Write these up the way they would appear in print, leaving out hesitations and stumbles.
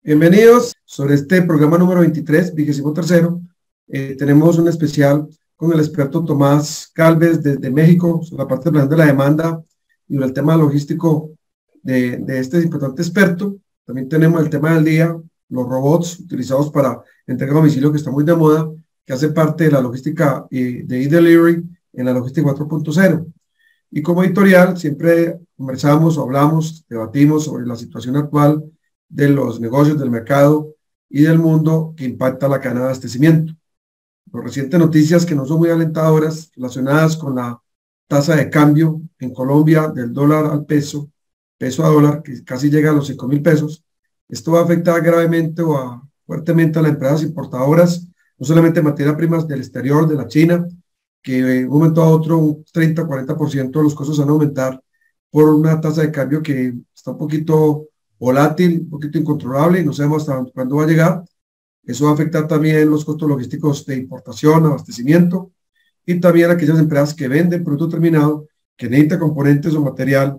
Bienvenidos sobre este programa número 23, 23º. Tenemos un especial con el experto Tomás Gálvez desde México sobre la parte de planeación de la demanda y sobre el tema logístico de este importante experto. También tenemos el tema del día, los robots utilizados para entrega a domicilio, que está muy de moda, que hace parte de la logística de e-delivery en la logística 4.0. Y como editorial siempre conversamos o hablamos, debatimos sobre la situación actual de los negocios, del mercado y del mundo que impacta la cadena de abastecimiento. Las recientes noticias que no son muy alentadoras relacionadas con la tasa de cambio en Colombia del dólar al peso, peso a dólar, que casi llega a los 5.000 pesos. Esto va a afectar gravemente o fuertemente a las empresas importadoras, no solamente materias primas del exterior, de la China, que de un momento a otro un 30-40% de los costos van a aumentar por una tasa de cambio que está un poquito volátil, un poquito incontrolable y no sabemos hasta cuándo va a llegar. Eso va a afectar también los costos logísticos de importación, abastecimiento y también aquellas empresas que venden producto terminado que necesitan componentes o material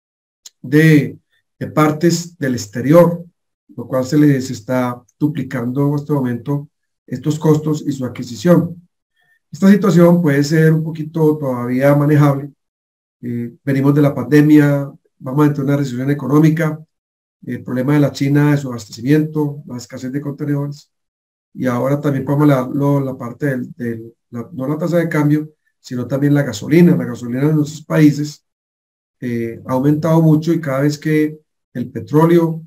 de partes del exterior, lo cual se les está duplicando en este momento estos costos y su adquisición. Esta situación puede ser un poquito todavía manejable. Venimos de la pandemia, vamos a entrar en una recesión económica, el problema de la China, de su abastecimiento, la escasez de contenedores, y ahora también podemos la parte no la tasa de cambio, sino también la gasolina. La gasolina en nuestros países ha aumentado mucho y cada vez que el petróleo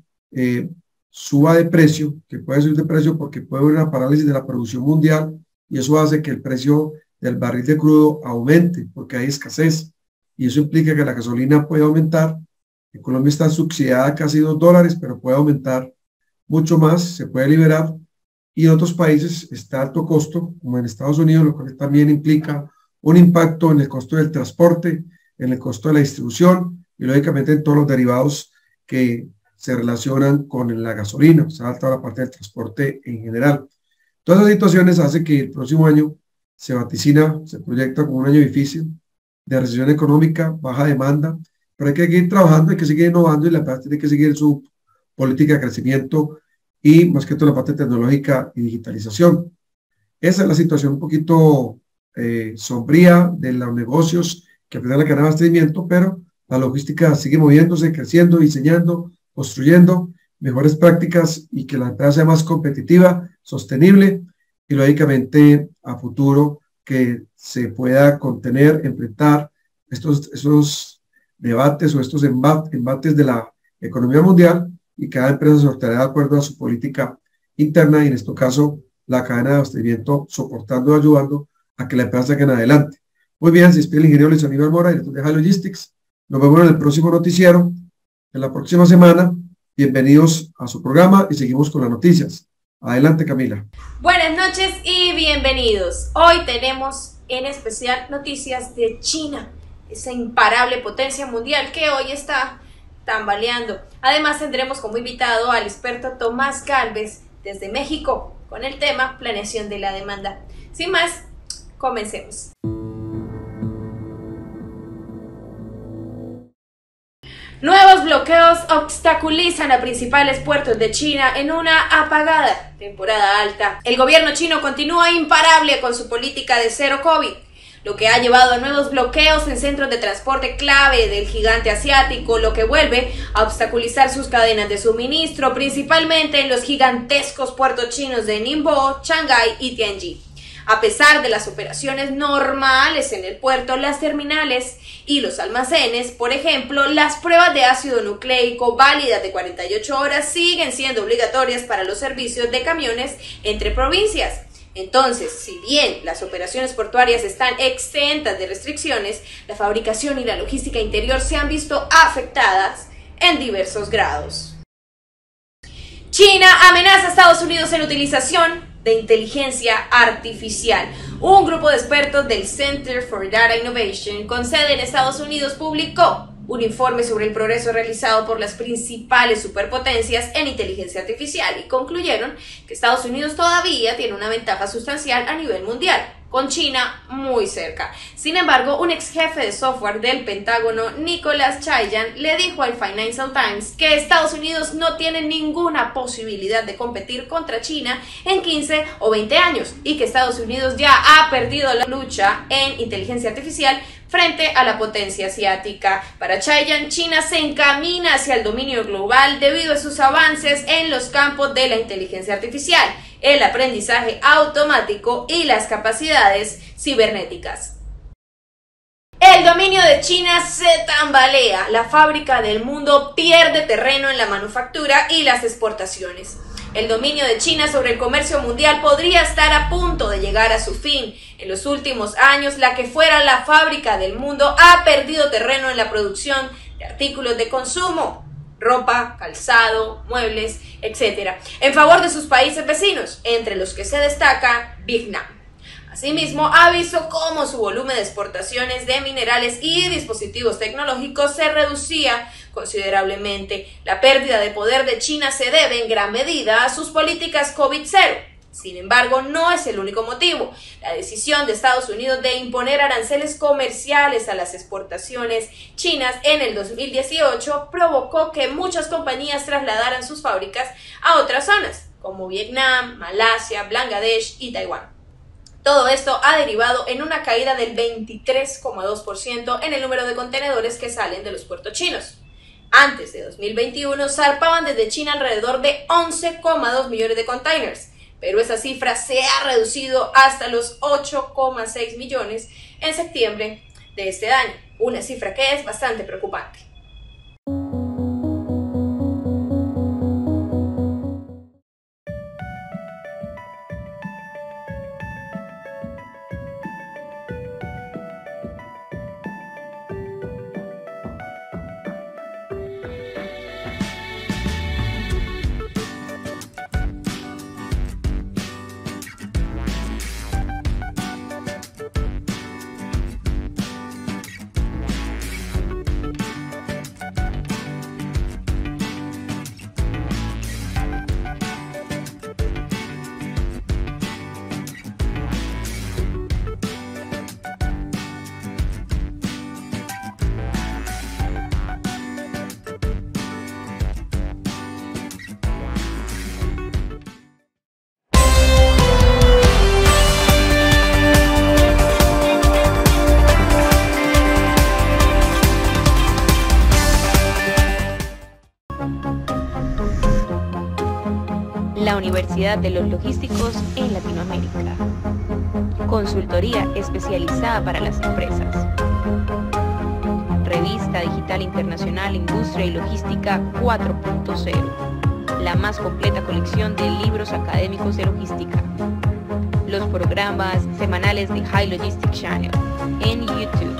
suba de precio, que puede subir de precio porque puede haber una parálisis de la producción mundial, y eso hace que el precio del barril de crudo aumente porque hay escasez, y eso implica que la gasolina puede aumentar. En Colombia está subsidiada casi $2, pero puede aumentar mucho más, se puede liberar, y en otros países está a alto costo, como en Estados Unidos, lo cual también implica un impacto en el costo del transporte, en el costo de la distribución y lógicamente en todos los derivados que se relacionan con la gasolina, o sea, toda la parte del transporte en general. Todas esas situaciones hacen que el próximo año se vaticina, se proyecta como un año difícil, de recesión económica, baja demanda, pero hay que seguir trabajando, hay que seguir innovando y la empresa tiene que seguir su política de crecimiento y más que todo la parte tecnológica y digitalización. Esa es la situación un poquito sombría de los negocios que afectan la cadena de abastecimiento, pero la logística sigue moviéndose, creciendo, diseñando, construyendo mejores prácticas y que la empresa sea más competitiva, sostenible y lógicamente a futuro que se pueda contener, enfrentar esos debates o estos embates de la economía mundial, y cada empresa se sorteará de acuerdo a su política interna y en este caso la cadena de abastecimiento soportando y ayudando a que la empresa salga adelante. Muy bien, se despide el ingeniero Luis Aníbal Mora, director de High Logistics. Nos vemos en el próximo noticiero, en la próxima semana. Bienvenidos a su programa y seguimos con las noticias. Adelante, Camila. Buenas noches y bienvenidos. Hoy tenemos en especial noticias de China, esa imparable potencia mundial que hoy está tambaleando. Además tendremos como invitado al experto Tomás Gálvez desde México con el tema planeación de la demanda. Sin más, comencemos. Nuevos bloqueos obstaculizan a principales puertos de China en una apagada temporada alta. El gobierno chino continúa imparable con su política de cero COVID, lo que ha llevado a nuevos bloqueos en centros de transporte clave del gigante asiático, lo que vuelve a obstaculizar sus cadenas de suministro, principalmente en los gigantescos puertos chinos de Ningbo, Shanghái y Tianjin. A pesar de las operaciones normales en el puerto, las terminales y los almacenes, por ejemplo, las pruebas de ácido nucleico válidas de 48 horas siguen siendo obligatorias para los servicios de camiones entre provincias. Entonces, si bien las operaciones portuarias están exentas de restricciones, la fabricación y la logística interior se han visto afectadas en diversos grados. China amenaza a Estados Unidos en utilización de inteligencia artificial. Un grupo de expertos del Center for Data Innovation con sede en Estados Unidos publicó un informe sobre el progreso realizado por las principales superpotencias en inteligencia artificial y concluyeron que Estados Unidos todavía tiene una ventaja sustancial a nivel mundial. con China muy cerca. Sin embargo, un ex jefe de software del Pentágono, Nicholas Chaiyan, le dijo al Financial Times que Estados Unidos no tiene ninguna posibilidad de competir contra China en 15 o 20 años y que Estados Unidos ya ha perdido la lucha en inteligencia artificial frente a la potencia asiática. Para Chaiyan, China se encamina hacia el dominio global debido a sus avances en los campos de la inteligencia artificial, el aprendizaje automático y las capacidades cibernéticas. El dominio de China se tambalea, la fábrica del mundo pierde terreno en la manufactura y las exportaciones. El dominio de China sobre el comercio mundial podría estar a punto de llegar a su fin. En los últimos años, la que fuera la fábrica del mundo ha perdido terreno en la producción de artículos de consumo, ropa, calzado, muebles, etc., en favor de sus países vecinos, entre los que se destaca Vietnam. Asimismo, ha visto cómo su volumen de exportaciones de minerales y dispositivos tecnológicos se reducía considerablemente. La pérdida de poder de China se debe en gran medida a sus políticas COVID-0. Sin embargo, no es el único motivo. La decisión de Estados Unidos de imponer aranceles comerciales a las exportaciones chinas en el 2018 provocó que muchas compañías trasladaran sus fábricas a otras zonas, como Vietnam, Malasia, Bangladesh y Taiwán. Todo esto ha derivado en una caída del 23,2% en el número de contenedores que salen de los puertos chinos. Antes de 2021 zarpaban desde China alrededor de 11,2 millones de containers, pero esa cifra se ha reducido hasta los 8,6 millones en septiembre de este año, una cifra que es bastante preocupante. La Universidad de los Logísticos en Latinoamérica. Consultoría especializada para las empresas. Revista Digital Internacional Industria y Logística 4.0. La más completa colección de libros académicos de logística. Los programas semanales de High Logistics Channel en YouTube.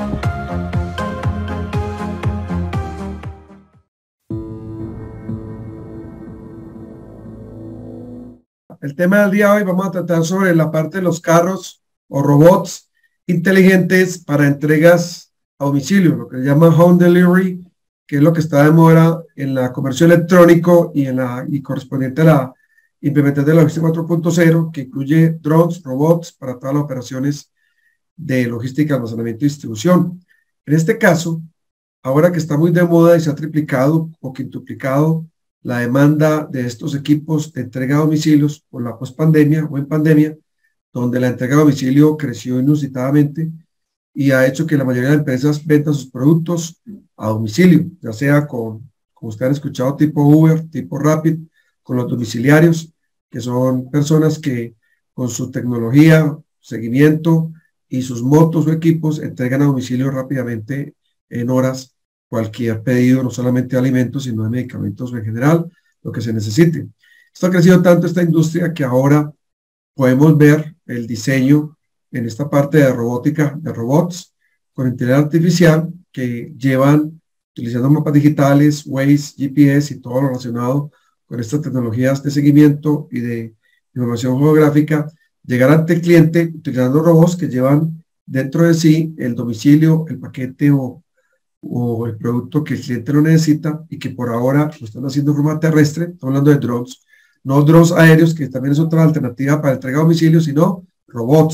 El tema del día de hoy vamos a tratar sobre la parte de los carros o robots inteligentes para entregas a domicilio, lo que se llama home delivery, que es lo que está de moda en la comercio electrónico y correspondiente a la implementación de la logística 4.0, que incluye drones, robots para todas las operaciones de logística, almacenamiento y distribución. En este caso, ahora que está muy de moda y se ha triplicado o quintuplicado la demanda de estos equipos de entrega a domicilios por la pospandemia o en pandemia, donde la entrega a domicilio creció inusitadamente y ha hecho que la mayoría de empresas vendan sus productos a domicilio, ya sea como ustedes han escuchado, tipo Uber, tipo Rapid, con los domiciliarios, que son personas que con su tecnología, seguimiento y sus motos o equipos entregan a domicilio rápidamente en horas cualquier pedido, no solamente de alimentos, sino de medicamentos en general, lo que se necesite. Esto ha crecido tanto esta industria que ahora podemos ver el diseño en esta parte de robótica, de robots con inteligencia artificial que llevan, utilizando mapas digitales, Waze, GPS y todo lo relacionado con estas tecnologías de seguimiento y de información geográfica, llegar ante el cliente utilizando robots que llevan dentro de sí el domicilio, el paquete o el producto que el cliente lo necesita y que por ahora lo están haciendo de forma terrestre. Estamos hablando de drones, no drones aéreos, que también es otra alternativa para entrega a domicilio, sino robots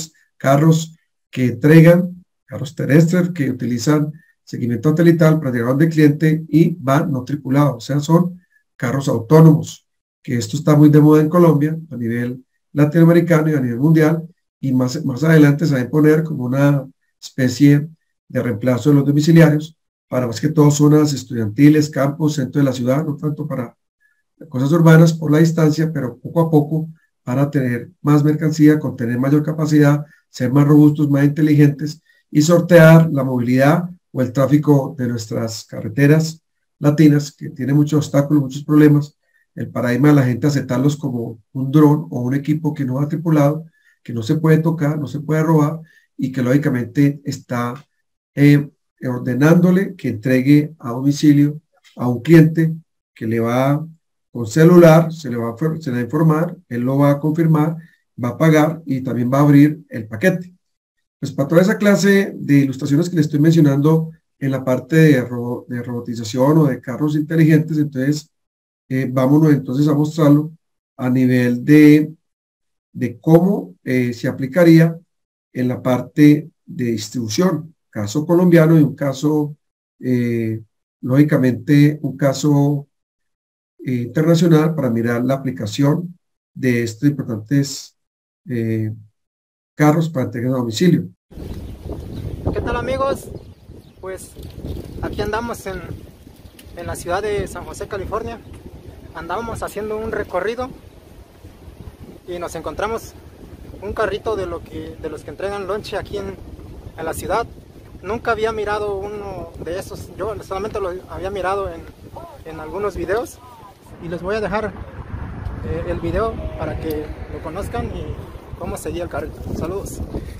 carros que entregan, carros terrestres que utilizan seguimiento satelital para llegar a donde el cliente y van no tripulados, o sea, son carros autónomos, que esto está muy de moda en Colombia a nivel latinoamericano y a nivel mundial, y más adelante se va a imponer como una especie de reemplazo de los domiciliarios para más que todo zonas estudiantiles, campos, centro de la ciudad, no tanto para cosas urbanas por la distancia, pero poco a poco para tener más mercancía, con tener mayor capacidad, ser más robustos, más inteligentes y sortear la movilidad o el tráfico de nuestras carreteras latinas, que tiene muchos obstáculos, muchos problemas. El paradigma de la gente aceptarlos como un dron o un equipo que no va tripulado, que no se puede tocar, no se puede robar y que lógicamente está ordenándole que entregue a domicilio a un cliente que le va con celular, se le va a informar, él lo va a confirmar, va a pagar y también va a abrir el paquete. Pues para toda esa clase de ilustraciones que le estoy mencionando en la parte de robotización o de carros inteligentes, entonces vámonos entonces a mostrarlo a nivel de cómo se aplicaría en la parte de distribución, caso colombiano y un caso, lógicamente, un caso internacional para mirar la aplicación de estos importantes carros para entrega a domicilio. ¿Qué tal, amigos? Pues aquí andamos en la ciudad de San José, California. Andábamos haciendo un recorrido y nos encontramos un carrito de los que entregan lonche aquí en la ciudad. Nunca había mirado uno de esos, yo solamente lo había mirado en algunos videos y les voy a dejar el video para que lo conozcan y cómo seguía el carrito. Saludos.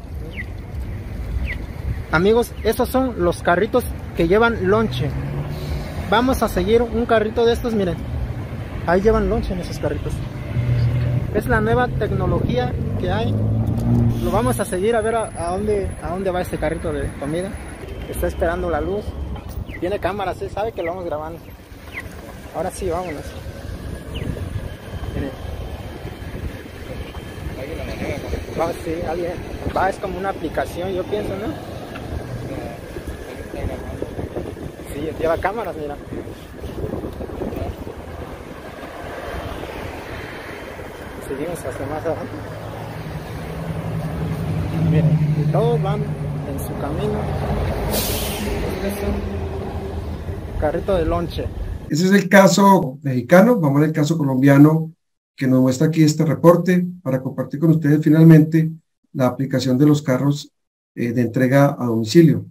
Amigos, esos son los carritos que llevan lonche. Vamos a seguir un carrito de estos, miren. Ahí llevan lonche en esos carritos. Es la nueva tecnología que hay. Lo vamos a seguir a ver a dónde va este carrito de comida. Está esperando la luz. Tiene cámaras, sabe que lo vamos grabando. Ahora sí, vámonos. Miren. Sí, alguien. Es como una aplicación, yo pienso, ¿no? Sí, lleva cámaras, mira. Seguimos hacia más adelante. Miren, y todos van en su camino. Este es un carrito de lonche. Ese es el caso mexicano. Vamos al caso colombiano que nos muestra aquí este reporte para compartir con ustedes finalmente la aplicación de los carros de entrega a domicilio.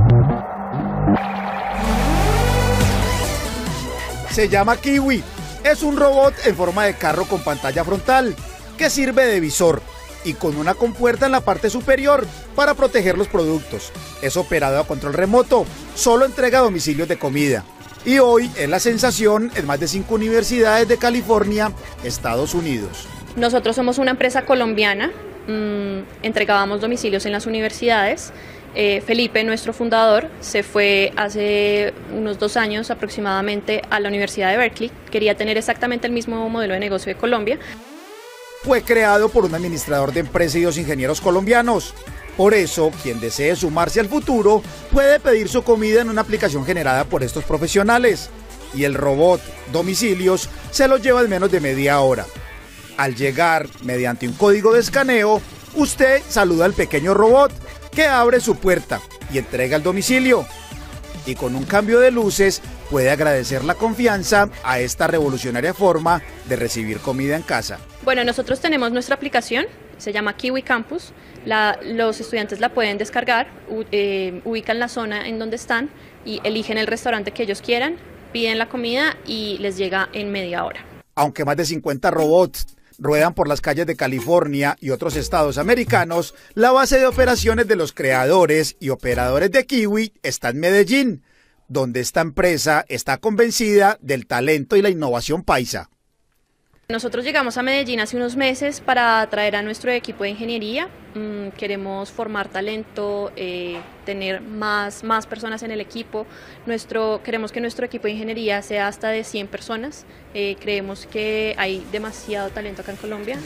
Se llama Kiwi. Es un robot en forma de carro con pantalla frontal que sirve de visor y con una compuerta en la parte superior para proteger los productos. Es operado a control remoto, solo entrega a domicilios de comida. Y hoy es la sensación en más de 5 universidades de California, Estados Unidos. Nosotros somos una empresa colombiana, entregábamos domicilios en las universidades. Felipe, nuestro fundador, se fue hace unos 2 años aproximadamente a la Universidad de Berkeley. Quería tener exactamente el mismo modelo de negocio de Colombia. Fue creado por un administrador de empresa y 2 ingenieros colombianos. Por eso, quien desee sumarse al futuro puede pedir su comida en una aplicación generada por estos profesionales. Y el robot Domicilios se lo lleva en menos de media hora. Al llegar, mediante un código de escaneo, usted saluda al pequeño robot que abre su puerta y entrega el domicilio. Y con un cambio de luces puede agradecer la confianza a esta revolucionaria forma de recibir comida en casa. Bueno, nosotros tenemos nuestra aplicación, se llama Kiwi Campus. Los estudiantes la pueden descargar, ubican la zona en donde están y eligen el restaurante que ellos quieran, piden la comida y les llega en media hora. Aunque más de 50 robots ruedan por las calles de California y otros estados americanos, la base de operaciones de los creadores y operadores de Kiwi está en Medellín, donde esta empresa está convencida del talento y la innovación paisa. Nosotros llegamos a Medellín hace unos meses para traer a nuestro equipo de ingeniería. Queremos formar talento, tener más personas en el equipo. Queremos que nuestro equipo de ingeniería sea hasta de 100 personas. Creemos que hay demasiado talento acá en Colombia.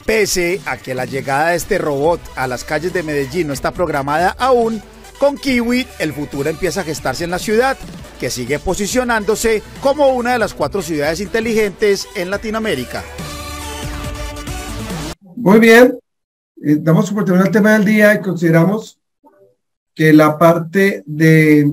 Pese a que la llegada de este robot a las calles de Medellín no está programada aún, con Kiwi el futuro empieza a gestarse en la ciudad, que sigue posicionándose como una de las 4 ciudades inteligentes en Latinoamérica. Muy bien, damos por terminar el tema del día y consideramos que la parte de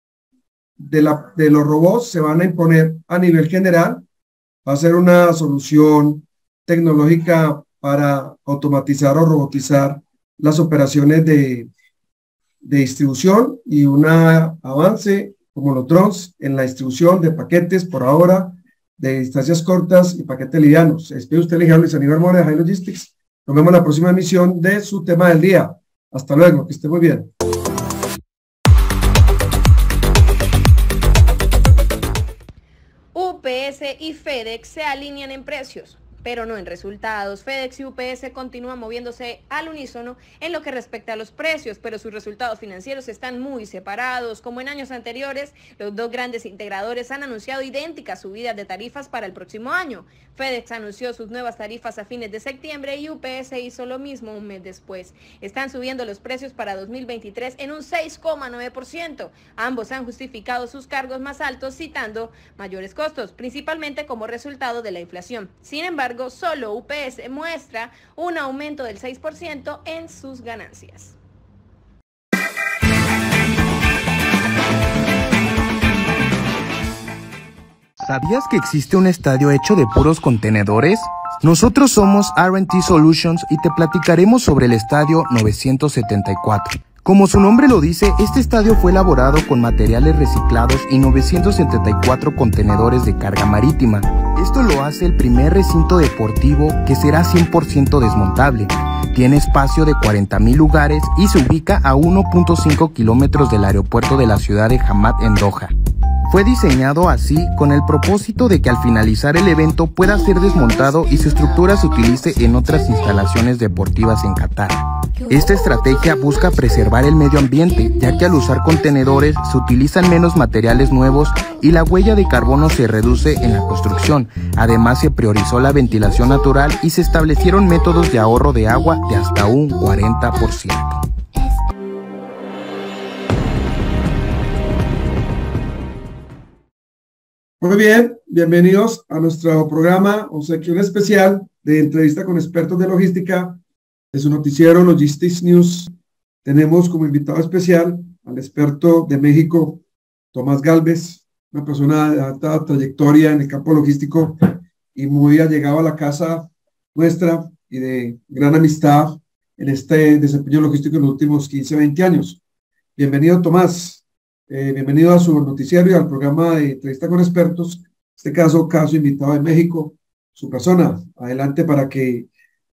los robots se van a imponer a nivel general. Va a ser una solución tecnológica para automatizar o robotizar las operaciones de distribución y un avance como los drones en la distribución de paquetes por ahora de distancias cortas y paquetes livianos. Se despide usted, ingeniero Luis Aníbal Mora de High Logistics. Nos vemos en la próxima emisión de su tema del día. Hasta luego, que esté muy bien. UPS y FedEx se alinean en precios, pero no en resultados. FedEx y UPS continúan moviéndose al unísono en lo que respecta a los precios, pero sus resultados financieros están muy separados. Como en años anteriores, los dos grandes integradores han anunciado idénticas subidas de tarifas para el próximo año. FedEx anunció sus nuevas tarifas a fines de septiembre y UPS hizo lo mismo un mes después. Están subiendo los precios para 2023 en un 6,9%. Ambos han justificado sus cargos más altos citando mayores costos, principalmente como resultado de la inflación. Sin embargo, solo UPS muestra un aumento del 6% en sus ganancias. ¿Sabías que existe un estadio hecho de puros contenedores? Nosotros somos R&T Solutions y te platicaremos sobre el estadio 974. Como su nombre lo dice, este estadio fue elaborado con materiales reciclados y 974 contenedores de carga marítima. Esto lo hace el primer recinto deportivo que será 100% desmontable. Tiene espacio de 40,000 lugares y se ubica a 1.5 kilómetros del aeropuerto de la ciudad de Hamad en Doha. Fue diseñado así con el propósito de que al finalizar el evento pueda ser desmontado y su estructura se utilice en otras instalaciones deportivas en Qatar. Esta estrategia busca preservar el medio ambiente, ya que al usar contenedores se utilizan menos materiales nuevos y la huella de carbono se reduce en la construcción. Además, se priorizó la ventilación natural y se establecieron métodos de ahorro de agua de hasta un 40%. Muy bien, bienvenidos a nuestro programa Obsequio Especial de entrevista con expertos de logística de su noticiero Logistics News. Tenemos como invitado especial al experto de México, Tomás Gálvez, una persona de alta trayectoria en el campo logístico y muy allegado a la casa nuestra y de gran amistad en este desempeño logístico en los últimos 15, 20 años. Bienvenido, Tomás. Bienvenido a su noticiero y al programa de entrevista con expertos. En este caso invitado de México, su persona. Adelante para que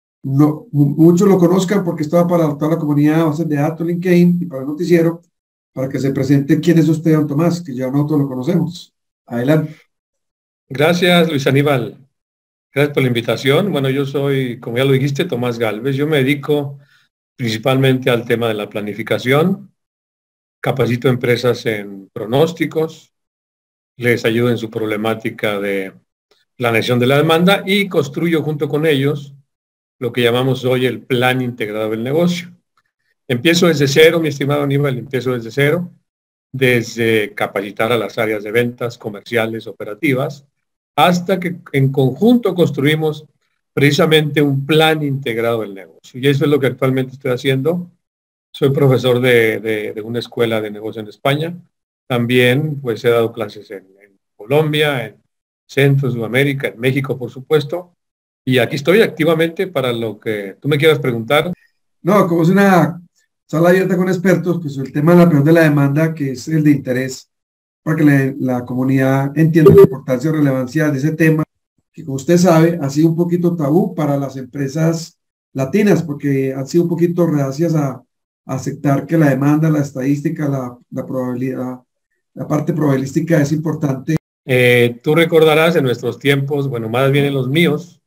muchos lo conozcan porque estaba para toda la comunidad a base de datos, LinkedIn y para el noticiero, para que se presente quién es usted, don Tomás, que ya nosotros lo conocemos. Adelante. Gracias, Luis Aníbal. Gracias por la invitación. Bueno, yo soy, como ya lo dijiste, Tomás Gálvez. Yo me dedico principalmente al tema de la planificación. Capacito empresas en pronósticos, les ayudo en su problemática de planeación de la demanda y construyo junto con ellos lo que llamamos hoy el plan integrado del negocio. Empiezo desde cero, mi estimado Aníbal, empiezo desde cero, desde capacitar a las áreas de ventas, comerciales, operativas, hasta que en conjunto construimos precisamente un plan integrado del negocio. Y eso es lo que actualmente estoy haciendo. Soy profesor de una escuela de negocio en España. También pues he dado clases en Colombia, en Centro, Sudamérica, en México, por supuesto. Y aquí estoy activamente para lo que tú me quieras preguntar. No, como es una sala abierta con expertos, pues el tema de la presión de la demanda, que es el de interés, para que la comunidad entienda la importancia y relevancia de ese tema, que como usted sabe, ha sido un poquito tabú para las empresas latinas, porque han sido un poquito reacias a aceptar que la demanda, la estadística, la probabilidad, la parte probabilística es importante. Tú recordarás en nuestros tiempos, bueno, más bien en los míos,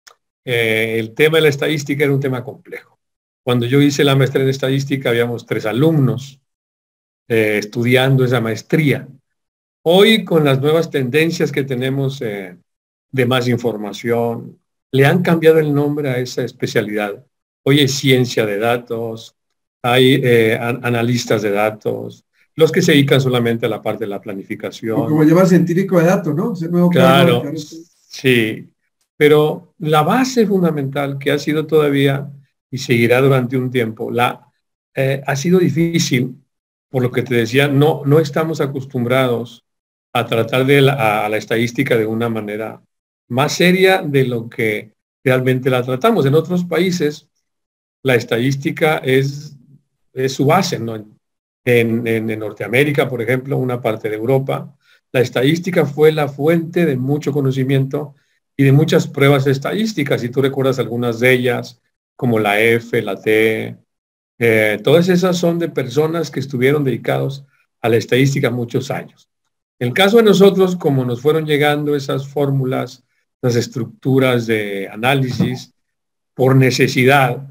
el tema de la estadística era un tema complejo. Cuando yo hice la maestría en estadística, habíamos 3 alumnos estudiando esa maestría. Hoy, con las nuevas tendencias que tenemos de más información, le han cambiado el nombre a esa especialidad. Hoy es ciencia de datos, hay analistas de datos, los que se dedican solamente a la parte de la planificación. O como llama científico de datos, ¿no? Ese nuevo claro, sí. Pero la base fundamental que ha sido todavía y seguirá durante un tiempo, ha sido difícil, por lo que te decía, no estamos acostumbrados a tratar a la estadística de una manera más seria de lo que realmente la tratamos. En otros países, la estadística es su base, ¿no? En Norteamérica, por ejemplo, una parte de Europa, la estadística fue la fuente de mucho conocimiento y de muchas pruebas estadísticas. Si tú recuerdas algunas de ellas, como la F, la T, todas esas son de personas que estuvieron dedicados a la estadística muchos años. En el caso de nosotros, como nos fueron llegando esas fórmulas, las estructuras de análisis, por necesidad,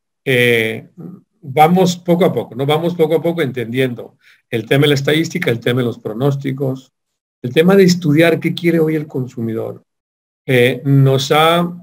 vamos poco a poco, ¿no? Vamos poco a poco entendiendo el tema de la estadística, el tema de los pronósticos, el tema de estudiar qué quiere hoy el consumidor. Nos ha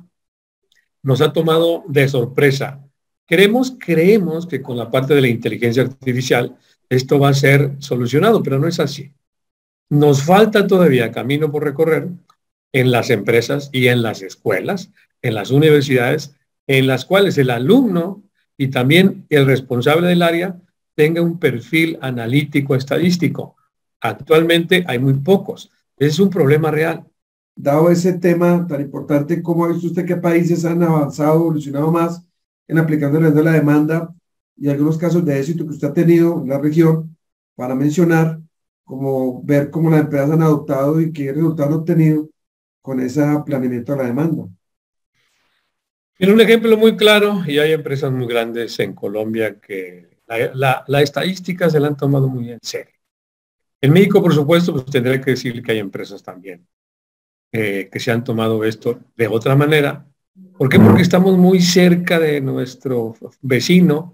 tomado de sorpresa. Creemos que con la parte de la inteligencia artificial esto va a ser solucionado, pero no es así. Nos falta todavía camino por recorrer en las empresas y en las escuelas, en las universidades, en las cuales el alumno y también el responsable del área tenga un perfil analítico estadístico. Actualmente hay muy pocos. Ese es un problema real. Dado ese tema tan importante, ¿cómo ha visto usted qué países han avanzado, evolucionado más en aplicando el de la demanda y algunos casos de éxito que usted ha tenido en la región para mencionar, como ver cómo las empresas han adoptado y qué resultados han obtenido con ese planeamiento de la demanda? En un ejemplo muy claro, y hay empresas muy grandes en Colombia que la estadística se la han tomado muy en serio. En México, por supuesto, pues tendré que decir que hay empresas también que se han tomado esto de otra manera. ¿Por qué? Porque estamos muy cerca de nuestro vecino,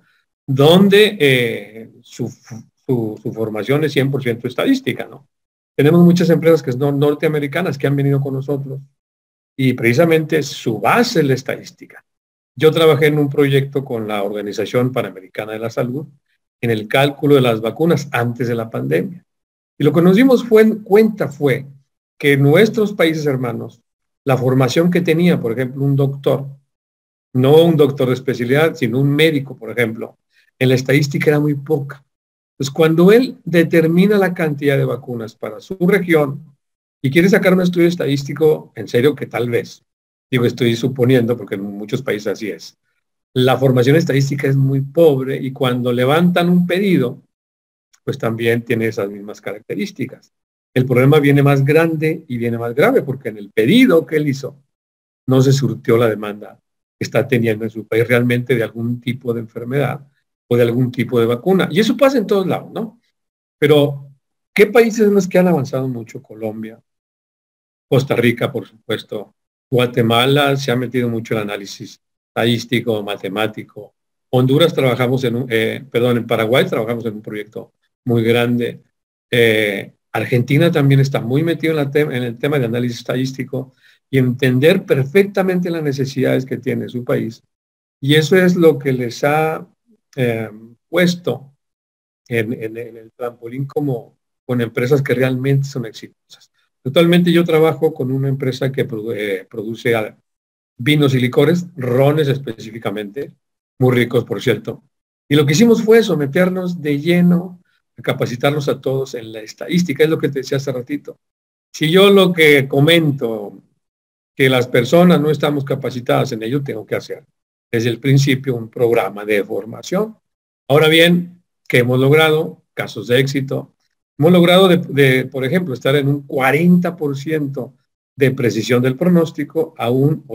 donde su formación es 100% estadística, ¿no? Tenemos muchas empresas que son norteamericanas que han venido con nosotros y precisamente su base es la estadística. Yo trabajé en un proyecto con la Organización Panamericana de la Salud en el cálculo de las vacunas antes de la pandemia. Y lo que nos dimos cuenta fue que nuestros países hermanos, la formación que tenía, por ejemplo, un doctor, no un doctor de especialidad, sino un médico, por ejemplo, en la estadística era muy poca. Pues cuando él determina la cantidad de vacunas para su región y quiere sacar un estudio estadístico, en serio que tal vez, digo, estoy suponiendo porque en muchos países así es, la formación estadística es muy pobre y cuando levantan un pedido, pues también tiene esas mismas características. El problema viene más grande y viene más grave porque en el pedido que él hizo no se surtió la demanda que está teniendo en su país realmente de algún tipo de enfermedad o de algún tipo de vacuna. Y eso pasa en todos lados, ¿no? Pero, ¿qué países son los que han avanzado mucho? Colombia, Costa Rica, por supuesto. Guatemala se ha metido mucho en análisis estadístico, matemático. Honduras trabajamos en Paraguay trabajamos en un proyecto muy grande. Argentina también está muy metido en el tema de análisis estadístico y entender perfectamente las necesidades que tiene su país. Y eso es lo que les ha puesto en el trampolín con empresas que realmente son exitosas. Actualmente yo trabajo con una empresa que produce vinos y licores, rones específicamente, muy ricos por cierto. Y lo que hicimos fue someternos de lleno a capacitarnos a todos en la estadística, es lo que te decía hace ratito. Si yo lo que comento, que las personas no estamos capacitadas en ello, tengo que hacer desde el principio un programa de formación. Ahora bien, ¿qué hemos logrado? Casos de éxito. Hemos logrado, por ejemplo, estar en un 40% de precisión del pronóstico a un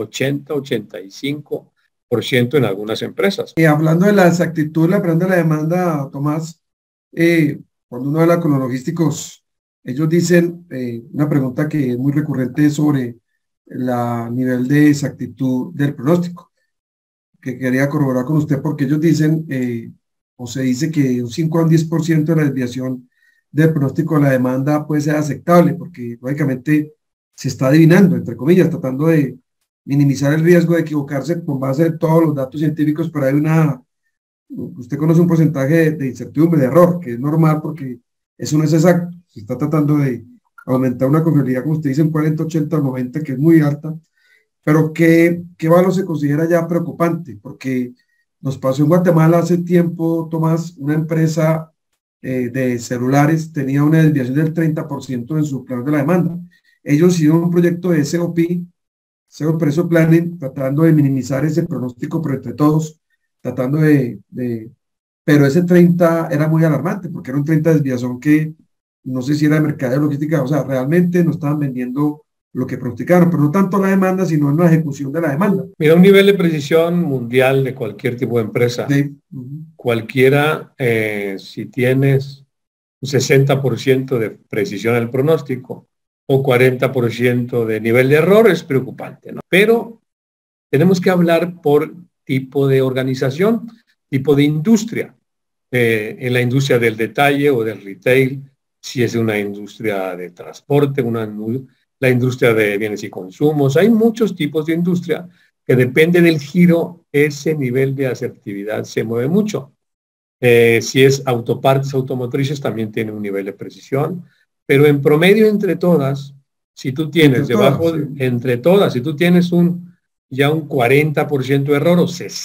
80-85% en algunas empresas. Hablando de la exactitud, hablando de la demanda, Tomás, cuando uno habla con los logísticos, ellos dicen una pregunta que es muy recurrente sobre el nivel de exactitud del pronóstico, que quería corroborar con usted, porque ellos dicen, o se dice que un 5 a un 10% de la desviación del pronóstico de la demanda puede ser aceptable, porque lógicamente se está adivinando, entre comillas, tratando de minimizar el riesgo de equivocarse con base en todos los datos científicos, pero hay usted conoce un porcentaje de incertidumbre, de error, que es normal porque eso no es exacto. Se está tratando de aumentar una confiabilidad, como usted dice, en 40, 80 o 90, que es muy alta, pero ¿qué valor se considera ya preocupante? Porque nos pasó en Guatemala hace tiempo, Tomás, una empresa de celulares tenía una desviación del 30% en su plan de la demanda. Ellos hicieron un proyecto de SOP, Zero Precio Planning, tratando de minimizar ese pronóstico, pero entre todos, tratando pero ese 30 era muy alarmante, porque era un 30 de desviación que no sé si era de mercadeo de logística, o sea, realmente no estaban vendiendo lo que pronosticaron, pero no tanto la demanda, sino en la ejecución de la demanda. Mira, un nivel de precisión mundial de cualquier tipo de empresa, sí. Cualquiera, si tienes un 60% de precisión en el pronóstico o 40% de nivel de error, es preocupante, ¿no? Pero tenemos que hablar por tipo de organización, tipo de industria. En la industria del detalle o del retail, si es una industria de transporte, la industria de bienes y consumos. Hay muchos tipos de industria que depende del giro, ese nivel de asertividad se mueve mucho. Si es autopartes automotrices, también tiene un nivel de precisión, pero en promedio entre todas, si tú tienes si tú tienes ya un 40% de error o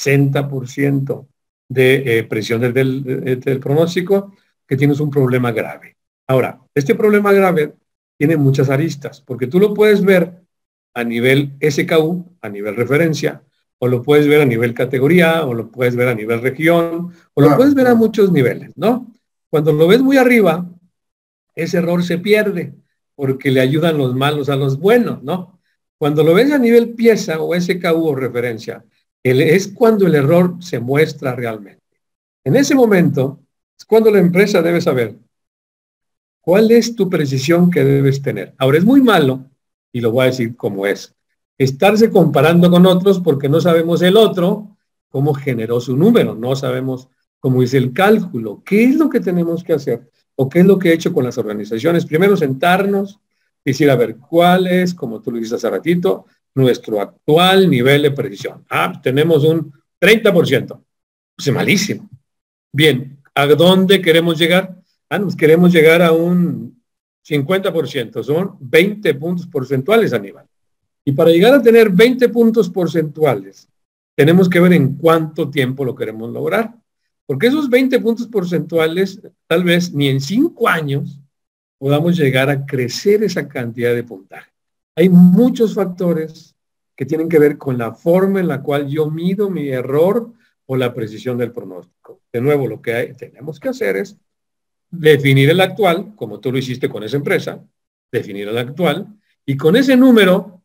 60% de precisión del pronóstico, que tienes un problema grave. Ahora, este problema grave tiene muchas aristas, porque tú lo puedes ver a nivel SKU, a nivel referencia, o lo puedes ver a nivel categoría, o lo puedes ver a nivel región, o lo puedes ver a muchos niveles, ¿no? Cuando lo ves muy arriba, ese error se pierde, porque le ayudan los malos a los buenos, ¿no? Cuando lo ves a nivel pieza o SKU o referencia, es cuando el error se muestra realmente. En ese momento, es cuando la empresa debe saber cuál es tu precisión que debes tener. Ahora, es muy malo, y lo voy a decir como es, estarse comparando con otros porque no sabemos el otro cómo generó su número, no sabemos cómo hizo el cálculo, qué es lo que tenemos que hacer o qué es lo que he hecho con las organizaciones. Primero sentarnos, decir, a ver, cuál es, como tú lo dijiste hace ratito, nuestro actual nivel de precisión. Tenemos un 30%. Pues es malísimo. Bien, ¿a dónde queremos llegar? Nos queremos llegar a un 50%, son 20 puntos porcentuales, Aníbal. Y para llegar a tener 20 puntos porcentuales, tenemos que ver en cuánto tiempo lo queremos lograr. Porque esos 20 puntos porcentuales, tal vez ni en 5 años podamos llegar a crecer esa cantidad de puntaje. Hay muchos factores que tienen que ver con la forma en la cual yo mido mi error o la precisión del pronóstico. De nuevo, lo que tenemos que hacer es definir el actual, como tú lo hiciste con esa empresa, definir el actual, y con ese número,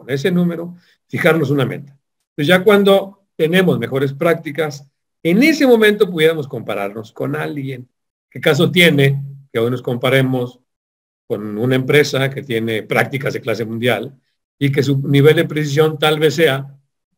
fijarnos una meta. Entonces ya cuando tenemos mejores prácticas, en ese momento pudiéramos compararnos con alguien. ¿Qué caso tiene que hoy nos comparemos con una empresa que tiene prácticas de clase mundial y que su nivel de precisión tal vez sea,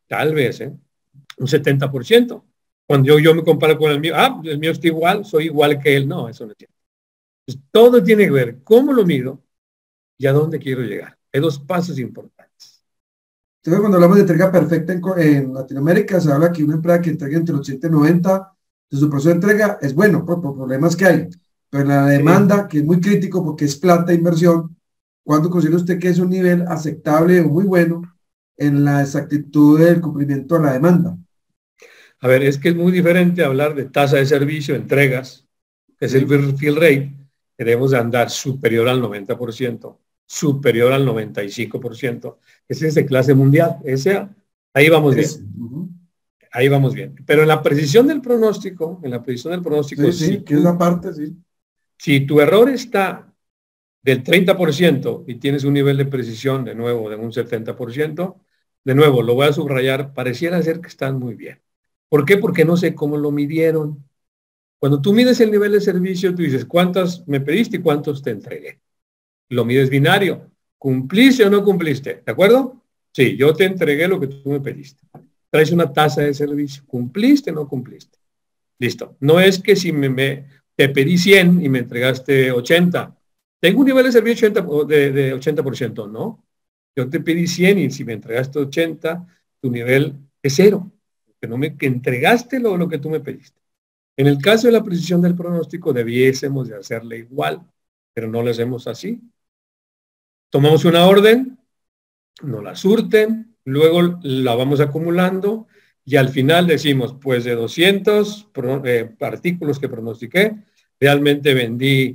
un 70%? Cuando yo me comparo con el mío, el mío está igual, soy igual que él. No, eso no es cierto. Entonces, todo tiene que ver cómo lo mido y a dónde quiero llegar. Hay 2 pasos importantes. Entonces, cuando hablamos de entrega perfecta en Latinoamérica, se habla que una empresa que entrega entre 80 y 90 de su proceso de entrega es bueno, por problemas que hay. Pero en la demanda, que es muy crítico porque es plata, inversión, ¿cuándo considera usted que es un nivel aceptable o muy bueno en la exactitud del cumplimiento de la demanda? A ver, es que es muy diferente hablar de tasa de servicio, entregas, que es el fill rate, que debemos de andar superior al 90%, superior al 95%. Ese es de clase mundial. Ahí vamos bien. Ahí vamos bien. Pero en la precisión del pronóstico, sí, que es la parte, sí. Si tu error está del 30% y tienes un nivel de precisión, de nuevo, de un 70%, de nuevo, lo voy a subrayar, pareciera ser que están muy bien. ¿Por qué? Porque no sé cómo lo midieron. Cuando tú mides el nivel de servicio, tú dices, ¿cuántas me pediste y cuántos te entregué? Lo mides binario. ¿Cumpliste o no cumpliste? ¿De acuerdo? Sí, yo te entregué lo que tú me pediste. Traes una tasa de servicio. ¿Cumpliste o no cumpliste? Listo. No es que si te pedí 100 y me entregaste 80. Tengo un nivel de servicio de 80%, ¿no? Yo te pedí 100 y si me entregaste 80, tu nivel es 0. Que entregaste lo que tú me pediste. En el caso de la precisión del pronóstico, debiésemos de hacerle igual, pero no lo hacemos así. Tomamos una orden, nos la surten, luego la vamos acumulando y al final decimos, pues de 200 artículos que pronostiqué, realmente vendí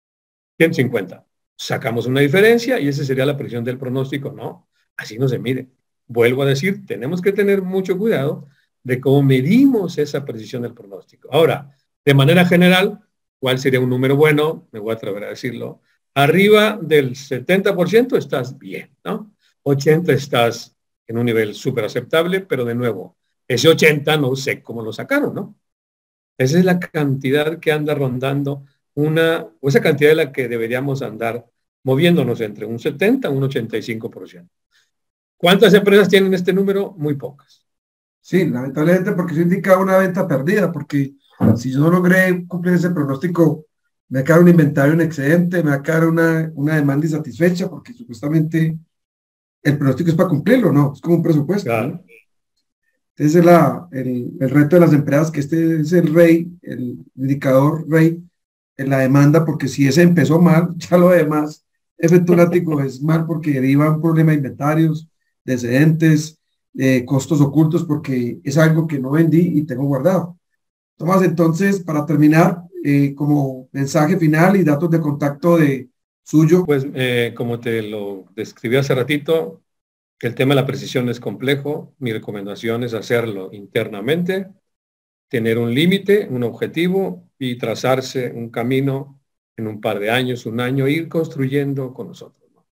150. Sacamos una diferencia y esa sería la precisión del pronóstico. No, así no se mide. Vuelvo a decir, tenemos que tener mucho cuidado de cómo medimos esa precisión del pronóstico. Ahora, de manera general, ¿cuál sería un número bueno? Me voy a atrever a decirlo. Arriba del 70% estás bien, ¿no? 80 estás en un nivel súper aceptable, pero de nuevo, ese 80 no sé cómo lo sacaron, ¿no? Esa es la cantidad que anda rondando o esa cantidad de la que deberíamos andar moviéndonos entre un 70 y un 85%. ¿Cuántas empresas tienen este número? Muy pocas. Sí, lamentablemente, porque eso indica una venta perdida, porque si yo no logré cumplir ese pronóstico, me va a quedar un inventario en excedente, me va a quedar una demanda insatisfecha, porque supuestamente el pronóstico es para cumplirlo, ¿no? Es como un presupuesto. Claro. ¿No? Ese es el reto de las empresas, que este es el rey, el indicador rey en la demanda, porque si ese empezó mal, ya lo demás, efecto látigo es mal porque deriva un problema de inventarios, de excedentes, de costos ocultos, porque es algo que no vendí y tengo guardado. Tomás, entonces, para terminar, como mensaje final y datos de contacto suyo. Pues como te lo describí hace ratito, que el tema de la precisión es complejo. Mi recomendación es hacerlo internamente, tener un límite, un objetivo y trazarse un camino en un par de años, un año, ir construyendo con nosotros,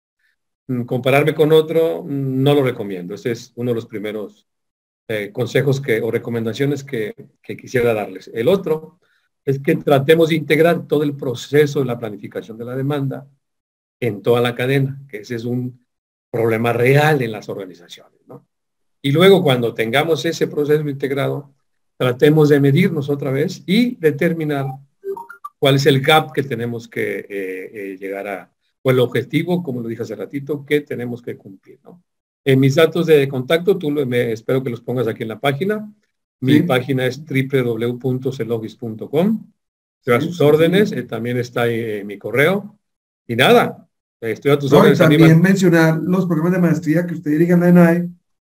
¿no? Compararme con otro no lo recomiendo. Este es uno de los primeros consejos o recomendaciones que quisiera darles. El otro es que tratemos de integrar todo el proceso de la planificación de la demanda en toda la cadena, que ese es un problema real en las organizaciones, ¿no? Y luego, cuando tengamos ese proceso integrado, tratemos de medirnos otra vez y determinar cuál es el gap que tenemos que llegar a, o el objetivo, como lo dije hace ratito, que tenemos que cumplir, ¿no? En mis datos de contacto, espero que los pongas aquí en la página. Mi página es www.celogis.com. Estoy a sus órdenes, también está ahí mi correo. Y nada, estoy a tus órdenes. También mencionar los programas de maestría que usted dirige en la ENAE,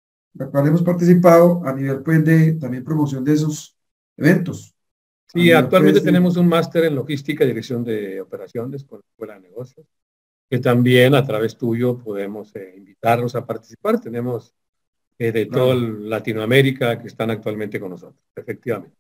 la cual hemos participado a nivel pues, de también promoción de esos eventos. Sí, actualmente tenemos un máster en logística y dirección de operaciones con la Escuela de Negocios, que también a través tuyo podemos invitarlos a participar. Tenemos de toda Latinoamérica que están actualmente con nosotros, efectivamente.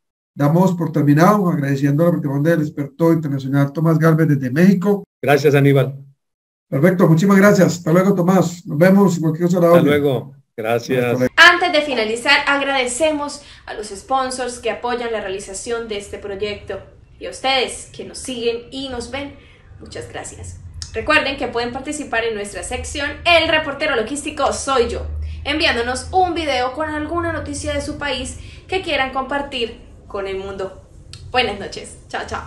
Damos por terminado, agradeciendo la participación del experto internacional Tomás Gálvez desde México. Gracias, Aníbal. Perfecto, muchísimas gracias. Hasta luego, Tomás. Nos vemos. Hasta luego. Gracias. Antes de finalizar, agradecemos a los sponsors que apoyan la realización de este proyecto y a ustedes que nos siguen y nos ven. Muchas gracias. Recuerden que pueden participar en nuestra sección El Reportero Logístico Soy Yo, enviándonos un video con alguna noticia de su país que quieran compartir con el mundo. Buenas noches. Chao, chao.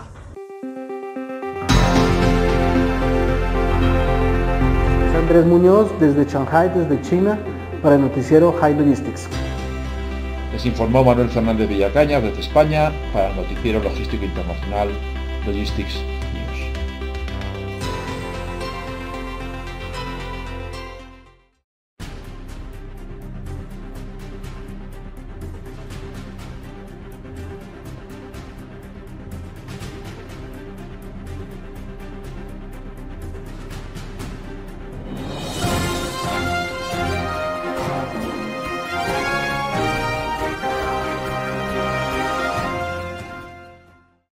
Andrés Muñoz desde Shanghai, desde China, para el noticiero High Logistics. Les informó Manuel Fernández Villacaña desde España para el noticiero logístico internacional Logistics News.